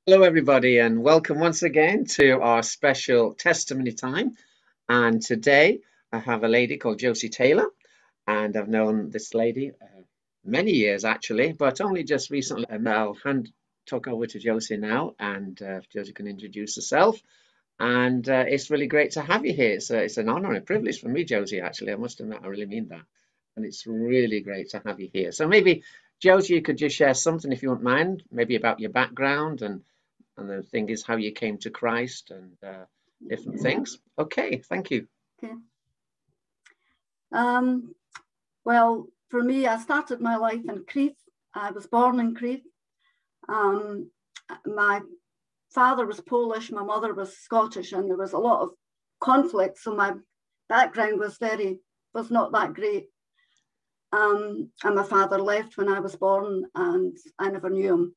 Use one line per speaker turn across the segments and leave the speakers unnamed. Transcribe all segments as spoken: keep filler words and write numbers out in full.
Hello, everybody, and welcome once again to our special testimony time. And today I have a lady called Josie Taylor, and I've known this lady uh, many years actually, but only just recently. And I'll hand talk over to Josie now, and uh, Josie can introduce herself. And uh, it's really great to have you here. It's, a, it's an honor and a privilege for me, Josie, actually. I must admit, I really mean that. And it's really great to have you here. So maybe, Josie, you could just share something, if you wouldn't mind, maybe about your background and and the thing is how you came to Christ and uh, different things. Okay, thank you.
Okay. Um, well, for me, I started my life in Crieff. I was born in Crieff. Um, my father was Polish, my mother was Scottish, and there was a lot of conflict. So my background was very, was not that great. Um, and my father left when I was born, and I never knew him.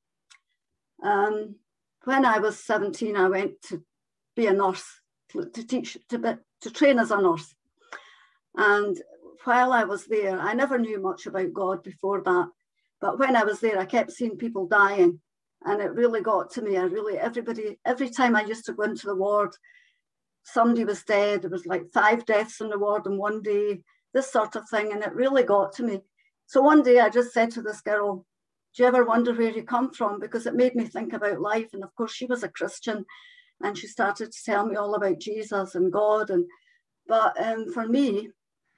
Um, when I was seventeen, I went to be a nurse, to, to teach, to, be, to train as a nurse. And while I was there, I never knew much about God before that. But when I was there, I kept seeing people dying. And it really got to me. I really, everybody, every time I used to go into the ward, somebody was dead. There was like five deaths in the ward in one day, this sort of thing. And it really got to me. So one day I just said to this girl, do you ever wonder where you come from? Because it made me think about life. And of course, she was a Christian. And she started to tell me all about Jesus and God. And But um, for me,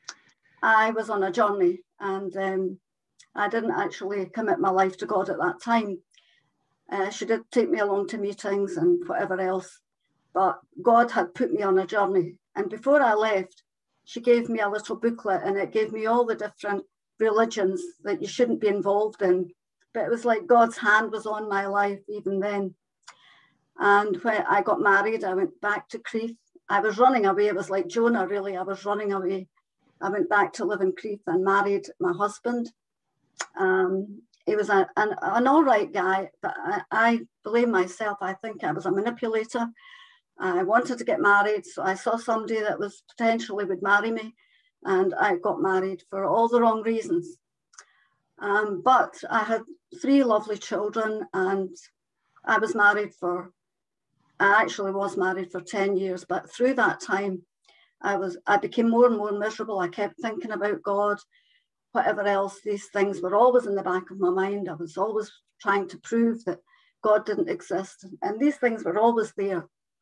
I was on a journey, and um, I didn't actually commit my life to God at that time. Uh, she did take me along to meetings and whatever else, but God had put me on a journey. And before I left, she gave me a little booklet, and it gave me all the different religions that you shouldn't be involved in. But it was like God's hand was on my life even then. And when I got married, I went back to Crieff. I was running away. It was like Jonah, really. I was running away. I went back to live in Crieff and married my husband. Um, he was a, an, an all right guy, but I, I blame myself. I think I was a manipulator. I wanted to get married, so I saw somebody that was potentially would marry me, and I got married for all the wrong reasons. Um, but I had three lovely children, and I was married for, I actually was married for ten years, but through that time, I was, I became more and more miserable. I kept thinking about God, whatever else. These things were always in the back of my mind. I was always trying to prove that God didn't exist. And these things were always there.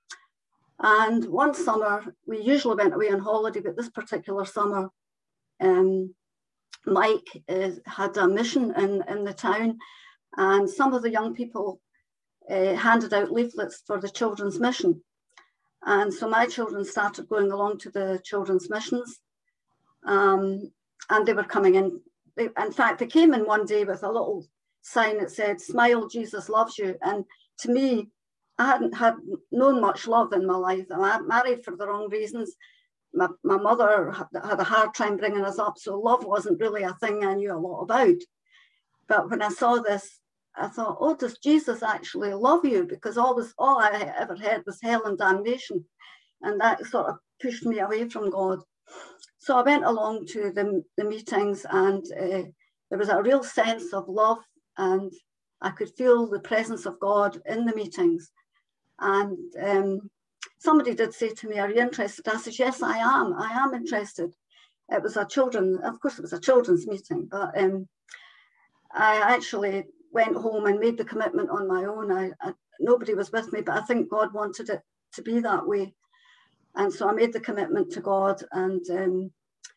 And one summer, we usually went away on holiday, but this particular summer, um, Mike is, had a mission in, in the town, and some of the young people uh, handed out leaflets for the children's mission. And so my children started going along to the children's missions, um, and they were coming in. They, in fact, they came in one day with a little sign that said, "Smile, Jesus loves you." And to me, I hadn't had known much love in my life. I married for the wrong reasons. My, my mother had a hard time bringing us up, so love wasn't really a thing I knew a lot about. But when I saw this, I thought, oh, does Jesus actually love you? Because all, was, all I ever heard was hell and damnation. And that sort of pushed me away from God. So I went along to the, the meetings, and uh, there was a real sense of love, and I could feel the presence of God in the meetings. And um, somebody did say to me, are you interested? I said, yes, I am. I am interested. It was a children, of course it was a children's meeting, but um, I actually went home and made the commitment on my own. I, I, nobody was with me, but I think God wanted it to be that way. And so I made the commitment to God, and um,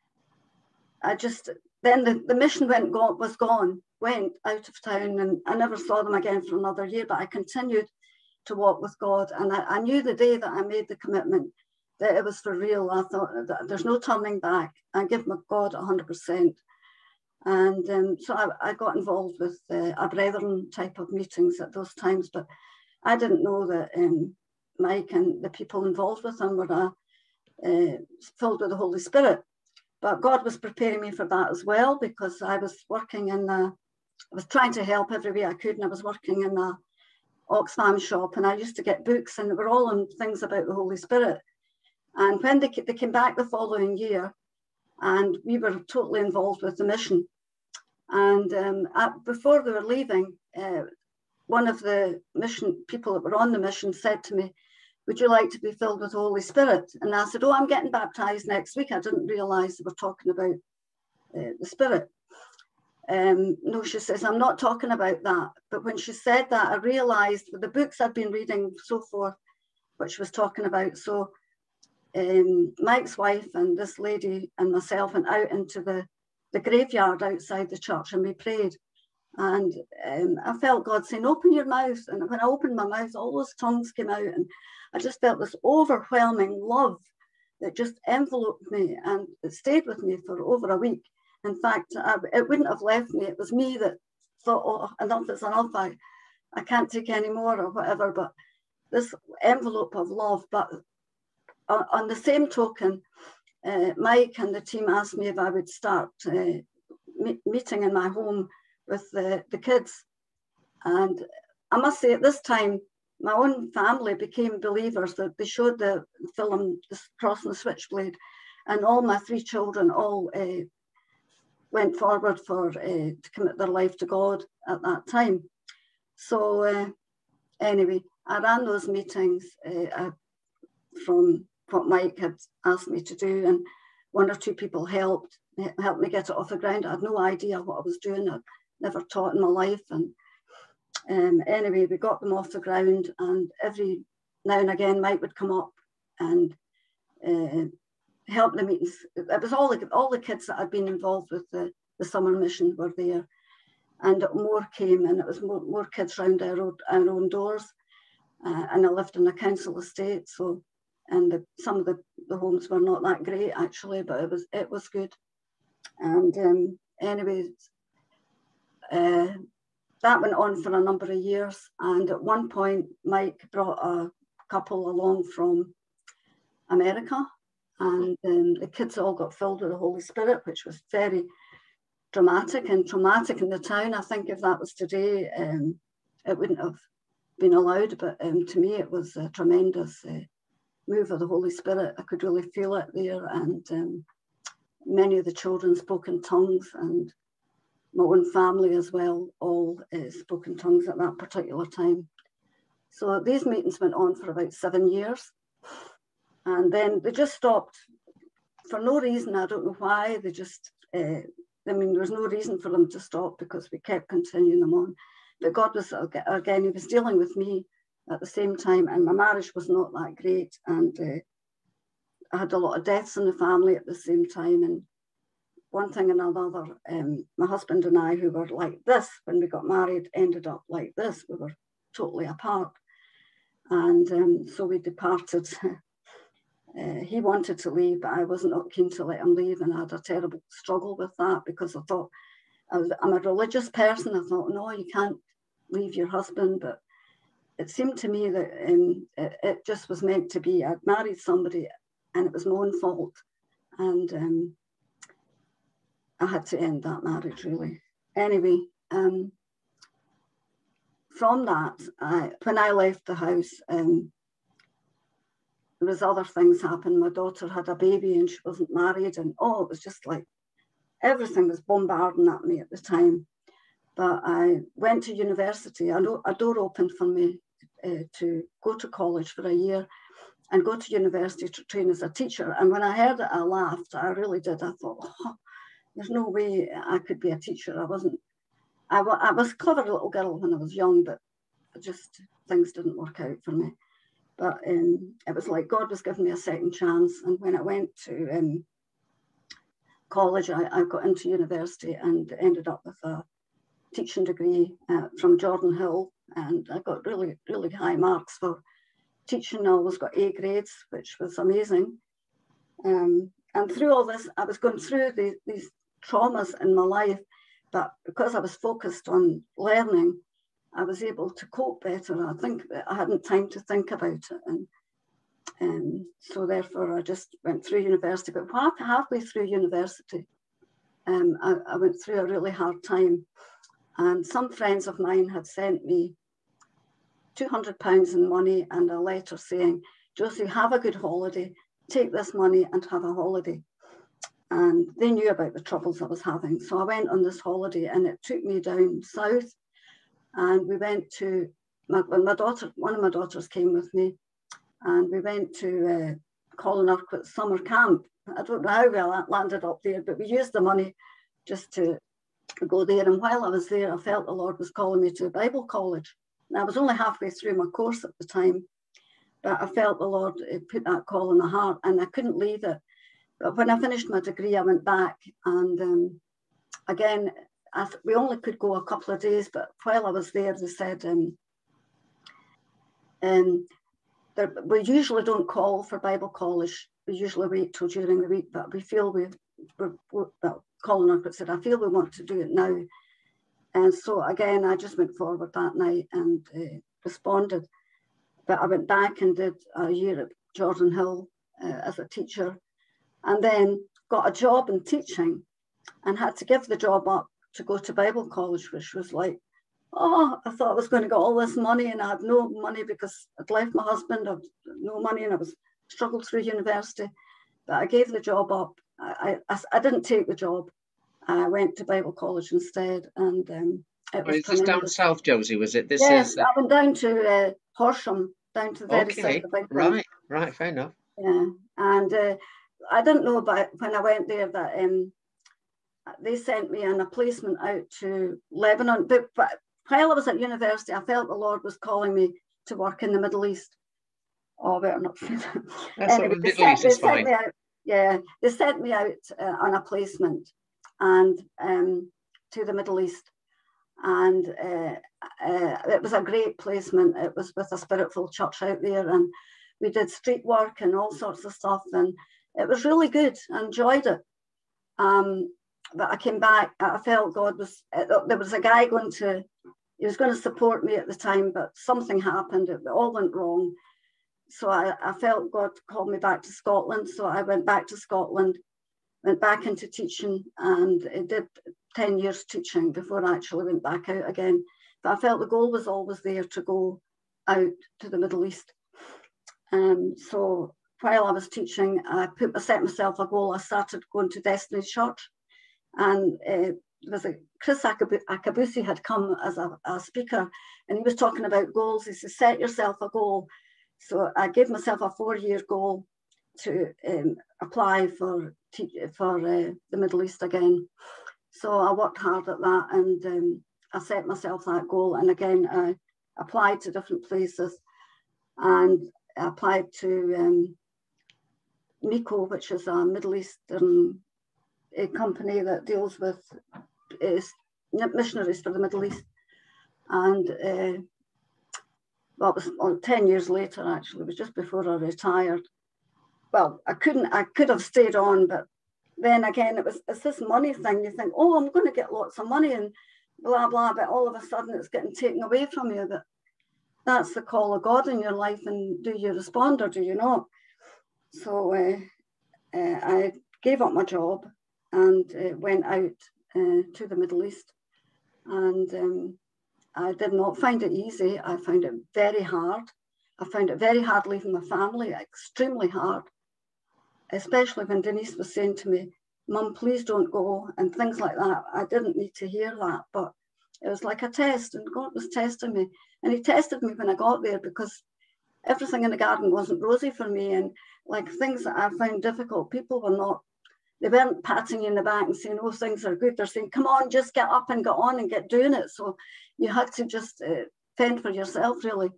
I just, then the, the mission went, got, was gone, went out of town, and I never saw them again for another year, but I continued to walk with God. And I, I knew the day that I made the commitment that it was for real. I thought that there's no turning back. I give my God one hundred percent. And um, so I, I got involved with uh, a brethren type of meetings at those times, but I didn't know that um, Mike and the people involved with him were uh, uh, filled with the Holy Spirit. But God was preparing me for that as well, because I was working in, a, I was trying to help every way I could, and I was working in a Oxfam shop, and I used to get books, and they were all on things about the Holy Spirit. And when they, they came back the following year, and we were totally involved with the mission. And um, at, before they were leaving, uh, one of the mission people that were on the mission said to me, would you like to be filled with the Holy Spirit? And I said, oh, I'm getting baptized next week. I didn't realize they were talking about uh, the Spirit. Um, no, she says, I'm not talking about that. But when she said that, I realized with the books I'd been reading, so forth, what she was talking about. So um, Mike's wife and this lady and myself went out into the, the graveyard outside the church, and we prayed. And um, I felt God saying, open your mouth. And when I opened my mouth, all those tongues came out. And I just felt this overwhelming love that just enveloped me, and it stayed with me for over a week. In fact, I, it wouldn't have left me. It was me that thought, oh, enough is enough. I, I can't take any more or whatever. But this envelope of love. But on, on the same token, uh, Mike and the team asked me if I would start uh, me meeting in my home with the, the kids. And I must say, at this time, my own family became believers. That they showed the film Crossing the Switchblade, and all my three children all uh, went forward for uh, to commit their life to God at that time. So uh, anyway, I ran those meetings uh, from what Mike had asked me to do, and one or two people helped helped me get it off the ground. I had no idea what I was doing. I'd never taught in my life, and um, anyway, we got them off the ground. And every now and again, Mike would come up and uh, help the meetings. It was all the all the kids that had been involved with the, the summer mission were there, and more came, and it was more, more kids round our, our own doors. Uh, and I lived in a council estate, so and the, some of the, the homes were not that great actually, but it was it was good. And um, anyways, uh, that went on for a number of years. And at one point, Mike brought a couple along from America, and um, the kids all got filled with the Holy Spirit, which was very dramatic and traumatic in the town. I think if that was today, um, it wouldn't have been allowed, but um, to me it was a tremendous uh, move of the Holy Spirit. I could really feel it there, and um, many of the children spoke in tongues, and my own family as well all uh, spoke in tongues at that particular time. So these meetings went on for about seven years, and then they just stopped for no reason. I don't know why. They just uh, I mean, there was no reason for them to stop, because we kept continuing them on. But God was, again, he was dealing with me at the same time, and my marriage was not that great, and uh, I had a lot of deaths in the family at the same time, and one thing and another. Um, my husband and I, who were like this when we got married, ended up like this. We were totally apart, and um, so we departed. Uh, he wanted to leave, but I was not keen to let him leave, and I had a terrible struggle with that, because I thought, I was, I'm a religious person. I thought, no, you can't leave your husband. But it seemed to me that um, it, it just was meant to be. I'd married somebody, and it was my own fault, and um, I had to end that marriage, really. Anyway, um, from that, I, when I left the house, um, there was other things happened. My daughter had a baby, and she wasn't married, and oh, it was just like everything was bombarding at me at the time. But I went to university. A, a door opened for me uh, to go to college for a year and go to university to train as a teacher. And when I heard it, I laughed. I really did. I thought, oh, there's no way I could be a teacher. I wasn't. I, I was a clever little girl when I was young, but just things didn't work out for me. But um, it was like God was giving me a second chance. And when I went to um, college, I, I got into university and ended up with a teaching degree uh, from Jordan Hill. And I got really, really high marks for teaching. I always got A grades, which was amazing. Um, and through all this, I was going through the, these traumas in my life, but because I was focused on learning, I was able to cope better. I think that I hadn't time to think about it. And um, so therefore I just went through university. But half, halfway through university, um, I, I went through a really hard time. And some friends of mine had sent me two hundred pounds in money and a letter saying, Josie, have a good holiday, take this money and have a holiday. And they knew about the troubles I was having. So I went on this holiday, and it took me down south And we went to, my, my daughter, one of my daughters came with me, and we went to uh, Colin Urquhart's summer camp. I don't know how we landed up there, but we used the money just to go there. And while I was there, I felt the Lord was calling me to Bible college. And I was only halfway through my course at the time, but I felt the Lord put that call in my heart, and I couldn't leave it. But when I finished my degree, I went back, and um, again, I th- we only could go a couple of days, but while I was there, they said, um, um, there, we usually don't call for Bible college. We usually wait till during the week, but we feel we, we're, we're, well, Colin Urquhart said, I feel we want to do it now. And so again, I just went forward that night and uh, responded. But I went back and did a year at Jordan Hill uh, as a teacher, and then got a job in teaching and had to give the job up to go to Bible college, which was like, oh, I thought I was going to get all this money, and I had no money because I'd left my husband, I had no money, and I was struggled through university. But I gave the job up. I, I, I didn't take the job. I went to Bible college instead, and um, it was
Is this down
tremendous.
south, Josie? Was it? This
Yes,
is.
I went down to uh, Horsham, down to the very
Okay,
south of England.
right, right, fair enough.
Yeah, and uh, I didn't know about when I went there that um, they sent me on a placement out to Lebanon. But, but while I was at university, I felt the Lord was calling me to work in the Middle East. Oh, I better not say that.
That's
Anyway,
what
they
Middle
sent,
East
they
is
sent
fine.
me out. Yeah, they sent me out uh, on a placement and um, to the Middle East. And uh, uh, it was a great placement. It was with a Spiritful church out there, and we did street work and all sorts of stuff, and it was really good. I enjoyed it. Um, but I came back, I felt God was, uh, there was a guy going to, he was going to support me at the time, but something happened, it all went wrong. So I, I felt God called me back to Scotland. So I went back to Scotland, went back into teaching, and it did ten years teaching before I actually went back out again. But I felt the goal was always there to go out to the Middle East. Um, so while I was teaching, I put I set myself a goal. I started going to Destiny Church, and uh, there was a Chris Akabusi had come as a, a speaker, and he was talking about goals. He said, set yourself a goal. So I gave myself a four-year goal to um, apply for for uh, the Middle East again. So I worked hard at that, and um, I set myself that goal. And again, I applied to different places, and I applied to um, MECO, which is a Middle Eastern a company that deals with uh, missionaries for the Middle East. And uh, well, it was well, ten years later, actually, it was just before I retired. Well, I couldn't, I could have stayed on, but then again, it was it's this money thing. You think, oh, I'm going to get lots of money and blah, blah, but all of a sudden it's getting taken away from you. But that's the call of God in your life, and do you respond or do you not? So uh, uh, I gave up my job and uh, went out uh, to the Middle East. And um, I did not find it easy. I found it very hard. I found it very hard leaving my family, extremely hard, especially when Denise was saying to me, Mum, please don't go, and things like that. I didn't need to hear that, but it was like a test, and God was testing me. And he tested me when I got there, because everything in the garden wasn't rosy for me. And like things that I found difficult, people were not, they weren't patting you in the back and saying, oh, things are good. They're saying, come on, just get up and get on and get doing it. So you had to just uh, fend for yourself, really.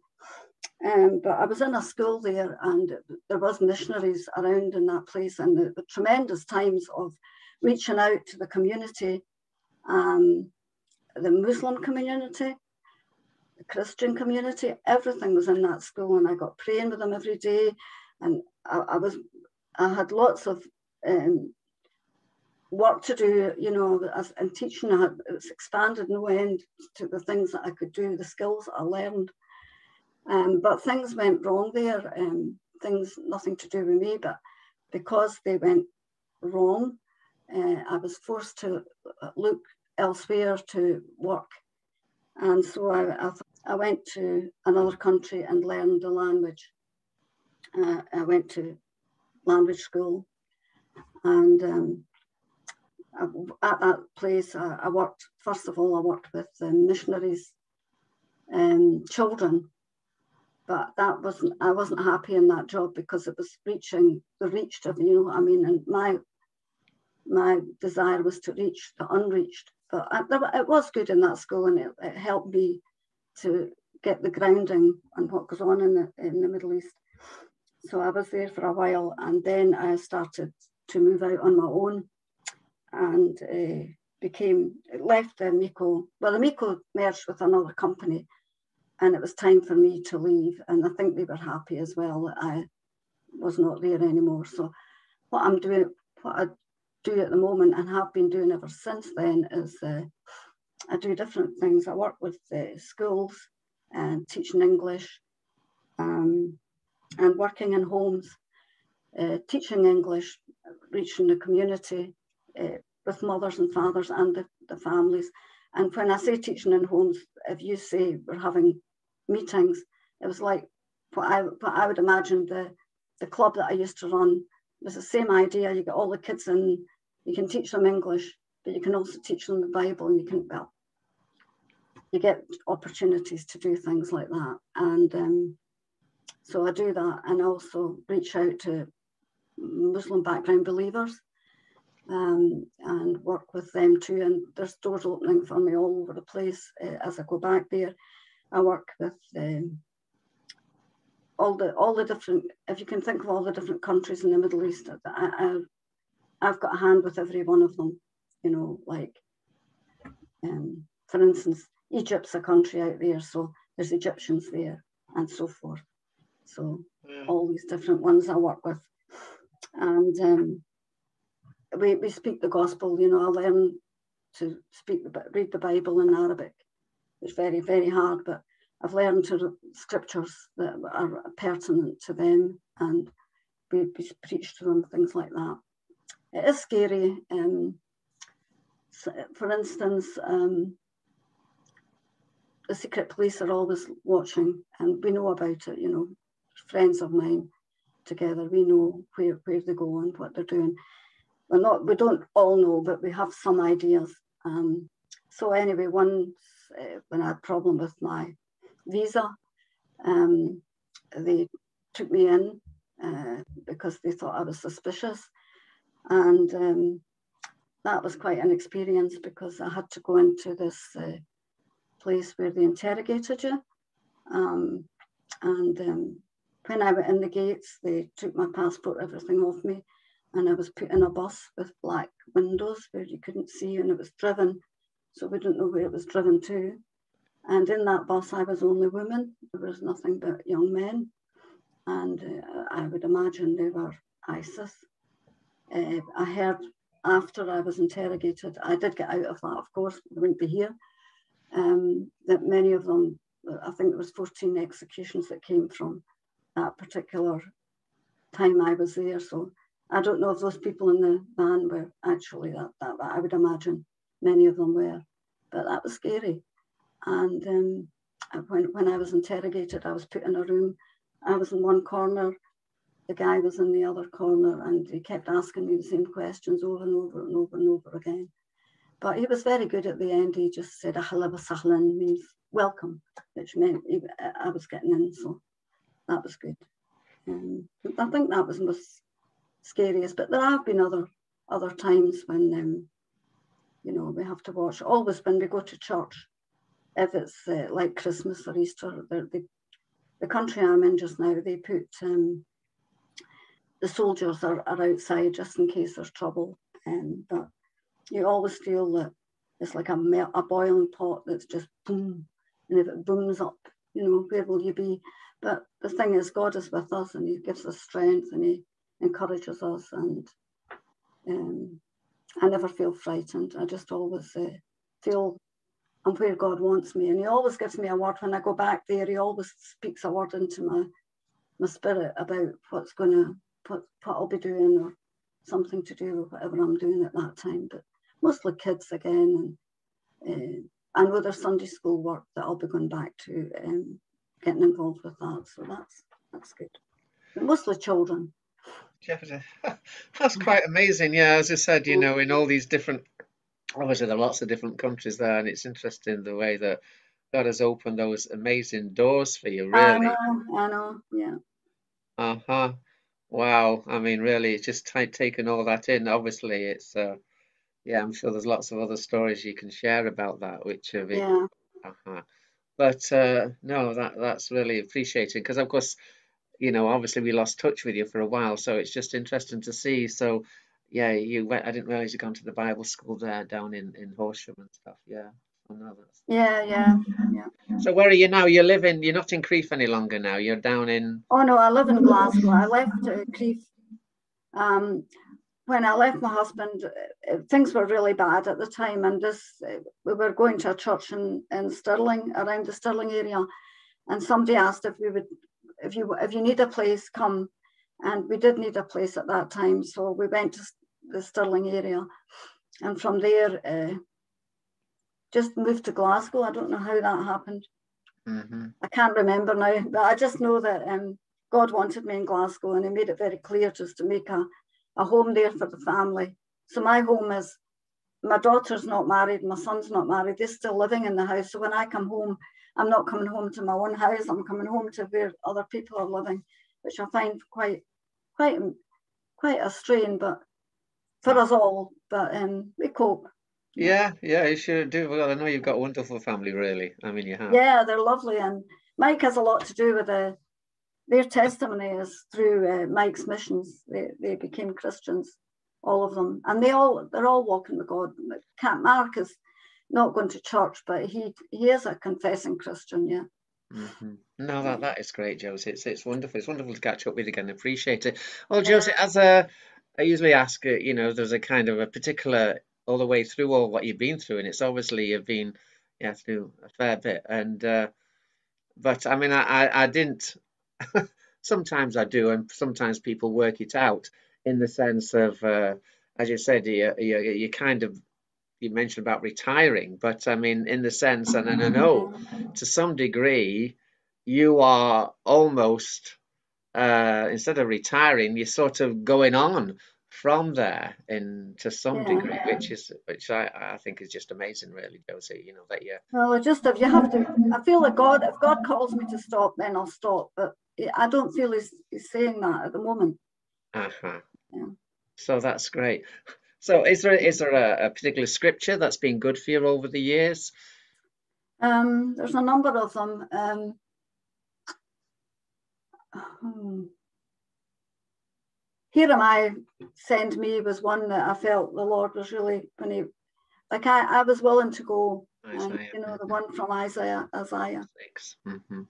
Um, but I was in a school there, and there was missionaries around in that place, and the, the tremendous times of reaching out to the community, um, the Muslim community, the Christian community, everything was in that school, and I got praying with them every day. And I, I was, I had lots of um, work to do, you know, as in teaching. I had, it's expanded no end to the things that I could do, the skills that I learned. Um, but things went wrong there, um, things nothing to do with me, but because they went wrong, uh, I was forced to look elsewhere to work. And so I, I, I went to another country and learned the language. Uh, I went to language school, and um, I, at that place I, I worked, first of all, I worked with um, missionaries um, children. But that wasn't, I wasn't happy in that job because it was reaching the reached of, you know what I mean? And my my desire was to reach the unreached. But I, it was good in that school, and it, it helped me to get the grounding on what goes on in the, in the Middle East. So I was there for a while, and then I started to move out on my own and uh, became, left the MECO, well, the MECO merged with another company, and it was time for me to leave. And I think they were happy as well that I was not there anymore. So what I'm doing, what I do at the moment and have been doing ever since then is uh, I do different things. I work with uh, schools and teaching English um, and working in homes, uh, teaching English, reaching the community uh, with mothers and fathers and the, the families. And when I say teaching in homes, if you say we're having meetings, it was like what I, what I would imagine the, the club that I used to run. It was the same idea. You get all the kids in, you can teach them English, but you can also teach them the Bible, and you can, well, you get opportunities to do things like that. And um, so I do that, and also reach out to Muslim background believers um, and work with them too. And there's doors opening for me all over the place uh, as I go back there. I work with um, all the all the different, if you can think of all the different countries in the Middle East, I, I, I've got a hand with every one of them, you know, like, um, for instance, Egypt's a country out there, so there's Egyptians there and so forth. So yeah. All these different ones I work with. And um, we, we speak the gospel, you know, I learn to speak, the, read the Bible in Arabic. It's very, very hard, but I've learned to scriptures that are pertinent to them, and we, we preach to them, things like that. It is scary. Um, so for instance, um, the secret police are always watching, and we know about it, you know, friends of mine together, we know where, where they go and what they're doing. We're not, we don't all know, but we have some ideas. Um, so anyway, once uh, when I had a problem with my visa, um, they took me in uh, because they thought I was suspicious. And um, that was quite an experience because I had to go into this uh, place where they interrogated you. Um, and um, when I went in the gates, they took my passport, everything off me, and I was put in a bus with black windows where you couldn't see, and it was driven, so we didn't know where it was driven to. And in that bus, I was only women. There was nothing but young men, and uh, I would imagine they were ISIS. Uh, I heard after I was interrogated, I did get out of that, of course, I wouldn't be here, um, that many of them, I think there was fourteen executions that came from that particular time I was there. So I don't know if those people in the van were actually that, that but I would imagine many of them were, but that was scary. And um, when, when I was interrogated, I was put in a room. I was in one corner, the guy was in the other corner, and he kept asking me the same questions over and over and over and over again. But he was very good at the end. He just said, "Ahlan wa sahlan," means welcome, which meant he, I was getting in, so that was good. Um, I think that was the most scariest, but there have been other other times when, um, you know, we have to watch. Always when we go to church, if it's uh, like Christmas or Easter, they, the country I'm in just now, they put, um, the soldiers are, are outside just in case there's trouble. Um, but you always feel that it's like a, a boiling pot that's just boom, and if it booms up, you know, where will you be? But the thing is, God is with us, and he gives us strength, and he encourages us, and um, I never feel frightened. I just always uh, feel I'm where God wants me, and he always gives me a word. When I go back there, he always speaks a word into my, my spirit about what's going to, what, what I'll be doing, or something to do with whatever I'm doing at that time. But mostly kids again, and uh, I know there's Sunday school work that I'll be going back to, um, getting involved with that, so that's that's good. But mostly children.
Jeopardy. That's quite amazing. Yeah, as I said, you know, in all these different, obviously there are lots of different countries there, and it's interesting the way that God has opened those amazing doors for you,
I
really.
know, I know, yeah.
Uh-huh. Wow. I mean, really, just ta taking all that in. Obviously, it's uh, yeah, I'm sure there's lots of other stories you can share about that, which have been,
Yeah,
uh-huh. But uh, no, that that's really appreciated because, of course, you know, obviously we lost touch with you for a while, so it's just interesting to see. So, yeah, you went. I didn't realize you'd gone to the Bible school there down in in Horsham and stuff. Yeah. Oh no, that's
yeah, yeah, yeah.
so where are you now? You're living, you're not in Crieff any longer now. You're down in,
Oh no, I live in Glasgow. I left uh, Crieff. Um, when I left my husband, uh, things were really bad at the time, and this uh, we were going to a church in, in Stirling, around the Stirling area, and somebody asked if we would, if you if you need a place, come, and we did need a place at that time, so we went to the Stirling area, and from there, uh, just moved to Glasgow. I don't know how that happened.
hmm
I can't remember now, but I just know that um, God wanted me in Glasgow, and He made it very clear just to make a, a home there for the family. So my home is, my daughter's not married, my son's not married, they're still living in the house. So when I come home, I'm not coming home to my own house, I'm coming home to where other people are living, which I find quite, quite, quite a strain, but for us all, but um, we cope. Yeah.
Yeah, yeah, you sure do. Well, I know you've got a wonderful family, really. I mean, you have.
Yeah, they're lovely. And Mike has a lot to do with the, their testimony is through uh, Mike's missions. They, they became Christians, all of them. And they all, they're all walking with God. Cat Mark is not going to church, but he, he is a confessing Christian, yeah.
hmm No, that
Yeah.
that is great, Josie. It's it's wonderful. It's wonderful to catch up with you again. Appreciate it. Well,
Yeah.
Josie, as a, I usually ask, uh, you know, there's a kind of a particular all the way through all what you've been through, and it's obviously you've been, yeah, through a fair bit. And uh, but I mean, I I, I didn't. Sometimes I do, and sometimes people work it out in the sense of, uh, as you said, you you you kind of you mentioned about retiring, but I mean, in the sense, and, and I know to some degree, you are almost uh, instead of retiring, you're sort of going on from there in to some
Yeah.
degree, which is which I, I think is just amazing, really, Josie. You know that you.
Well, it just, if you have to, I feel that God, if God calls me to stop, then I'll stop. But I don't feel he's, he's saying that at the moment.
Uh-huh.
Yeah.
So that's great. So is there is there a, a particular scripture that's been good for you over the years?
Um, there's a number of them. Um, hmm. Here Am I, Send Me was one that I felt the Lord was really, when he, like I, I was willing to go. And,
Isaiah
you know, the
mhm,
one from Isaiah, Isaiah.
six. hmm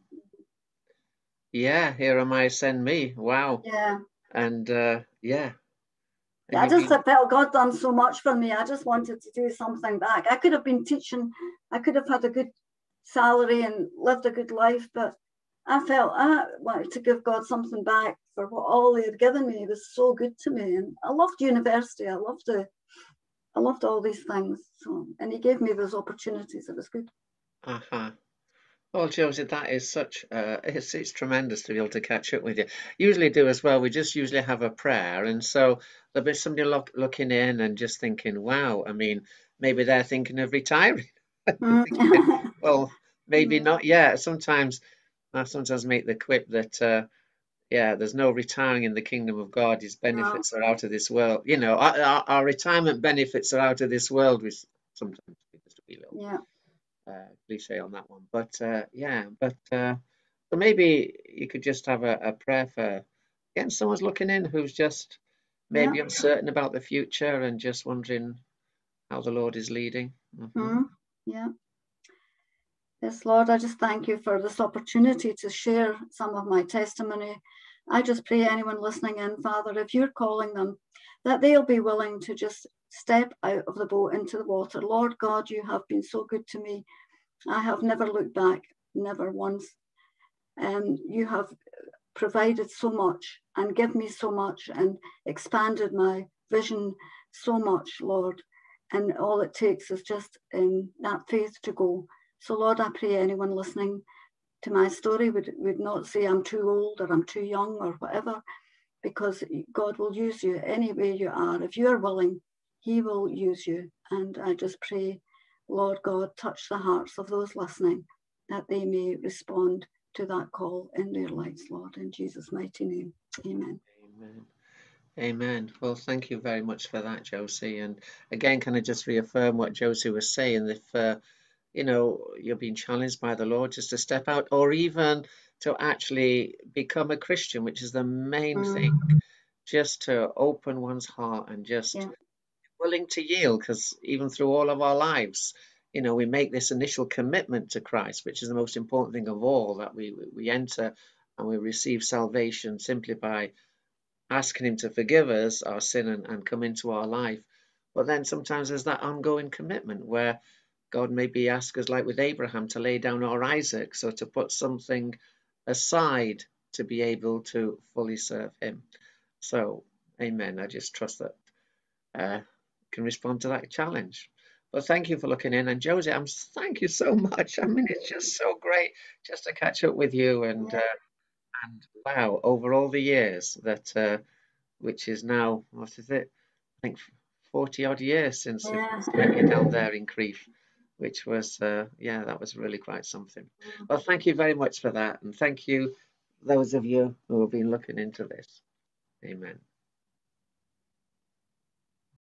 Yeah, here am I, send me. Wow.
Yeah.
And uh, yeah, and
Yeah, I
you've
just
been.
felt God done so much for me. I just wanted to do something back. I could have been teaching, I could have had a good salary and lived a good life, but I felt I wanted to give God something back for what all He had given me. He was so good to me. And I loved university. I loved the I loved all these things. So and He gave me those opportunities. It was good.
Uh-huh. Well, Josie, that is such uh, it's it's tremendous to be able to catch up with you. Usually do as well. We just usually have a prayer, and so there'll be somebody look, looking in and just thinking, "Wow." I mean, maybe they're thinking of retiring.
Mm.
Thinking, well, maybe
Mm.
not yet. Sometimes I sometimes make the quip that uh, yeah, there's no retiring in the kingdom of God. His
No.
benefits are out of this world. You know, our, our, our retirement benefits are out of this world. We sometimes just a wee little
Yeah.
uh, cliche on that one. But uh, yeah, but uh, so maybe you could just have a, a prayer for again, someone's looking in who's just
Yeah.
maybe uncertain about the future and just wondering how the Lord is leading. hmm
Mm. Yeah. Yes, Lord, I just thank you for this opportunity to share some of my testimony. I just pray anyone listening in, Father, if you're calling them, that they'll be willing to just step out of the boat into the water. Lord God, you have been so good to me. I have never looked back, never once. And you have provided so much and give me so much and expanded my vision so much, Lord. And all it takes is just um, that faith to go. So, Lord, I pray anyone listening to my story would, would not say I'm too old or I'm too young or whatever, because God will use you any way you are. If you're willing, He will use you. And I just pray, Lord God, touch the hearts of those listening that they may respond to that call in their lives, Lord, in Jesus' mighty name. Amen.
Amen. Amen. Well, thank you very much for that, Josie. And again, can I just reaffirm what Josie was saying? If uh, you know, you're being challenged by the Lord just to step out, or even to actually become a Christian, which is the main
Mm.
thing, just to open one's heart and just
Yeah.
willing to yield, because even through all of our lives, you know, we make this initial commitment to Christ, which is the most important thing of all, that we we enter and we receive salvation simply by asking him to forgive us our sin and, and come into our life. But then sometimes there's that ongoing commitment where God maybe ask us, like with Abraham, to lay down our Isaac, so to put something aside to be able to fully serve him. So, amen. I just trust that uh, can respond to that challenge. But thank you for looking in. And Josie, I'm thank you so much. I mean, it's just so great just to catch up with you. And uh, and wow, over all the years that, uh, which is now, what is it? I think forty odd years since we
Yeah.
met you down there in Crieff, which was, uh, yeah, that was really quite something. Well, thank you very much for that. And thank you, those of you who have been looking into this. Amen.